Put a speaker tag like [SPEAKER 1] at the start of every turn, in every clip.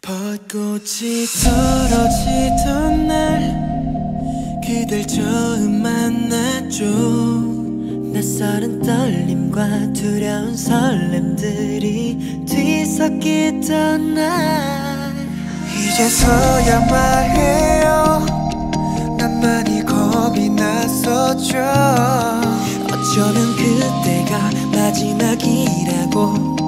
[SPEAKER 1] 벚꽃이 떨어지던 날 그댈 처음 만났죠. 낯설은 떨림과 두려운 설렘들이 뒤섞이던 날 이제서야 말해요. 난 많이 겁이 났었죠. 어쩌면 그때가 마지막이라고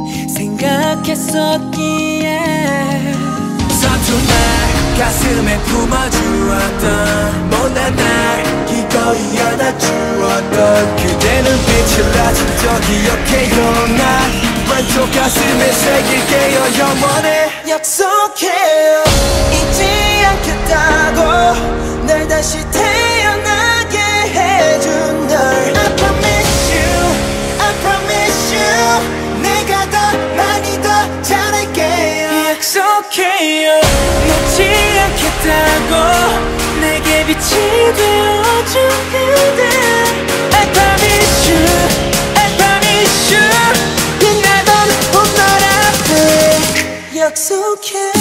[SPEAKER 1] 생각했었기에 서툰 날 가슴에 품어주었던 못난 날 기꺼이 안아주었던 그대 눈빛을 아직도 기억해요. 난 왼쪽 가슴에 새길게요. 영원히 약속해요. 잊지 않겠다고 날 다시 태어나게 해준 널 I promise you, I promise you 내가 더 많이 더 잘할게요. 약속해요. 놓지 않겠다고 내게 빛이 되어준 그대 I promise you, I promise you 빛나던 봄날 앞에 약속해요.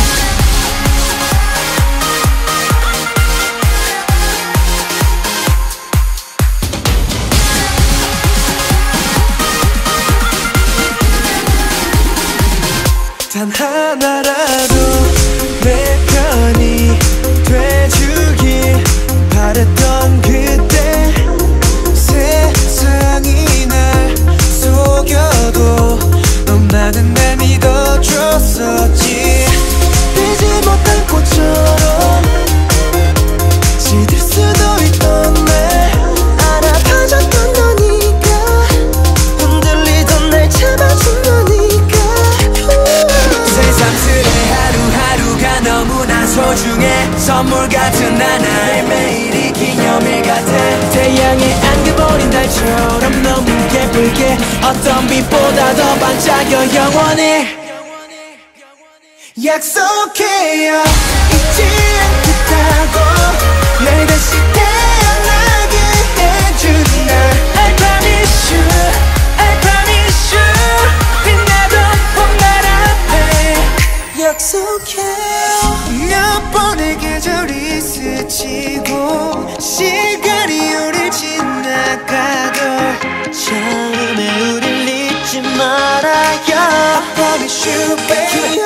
[SPEAKER 1] 단 하나라도 내 편이 돼주길 바랬던 그때 세상이 날 속여도 너만은 날 믿어줬었지. 피지 못한 꽃처럼 시들 수도 있던 날 알아봐줬던 너니까 흔들리던 날 잡아준 너니까 새삼스레 하루하루가 너무나 소중해. 선물 같은 하나의 매일이 기념일 같아. 태양에 안겨버린 달처럼 너무 예쁘게 어떤 빛보다 더 반짝여. 영원히 약속해요. 잊지 않겠다고 날 다시 태어나게 해준 날 I promise you, I promise you 빛나던 봄날 앞에 약속해요. 몇 번의 계절이 스치고 시간이 우릴 지나가도 처음에 우릴 잊지 말아요. I promise you baby.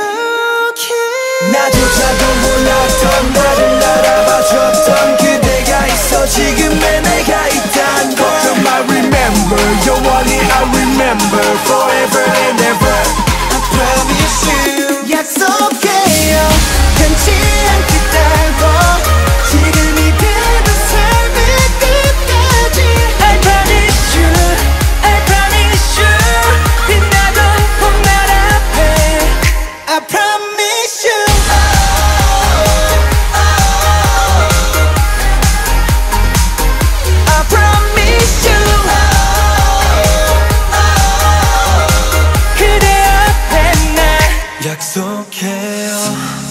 [SPEAKER 1] 나조차도 몰랐던 나를 알아봐줬던 그대가 있어 지금의 내가 있단 걸. I remember 영원히 I remember forever and ever I promise you. 약속해요. 변치 않겠다고 지금 이대로 삶의 끝까지 I promise you, I promise you 빛나던 봄날 앞에 I promise you. I promise you. 그대 앞에 날 약속해요.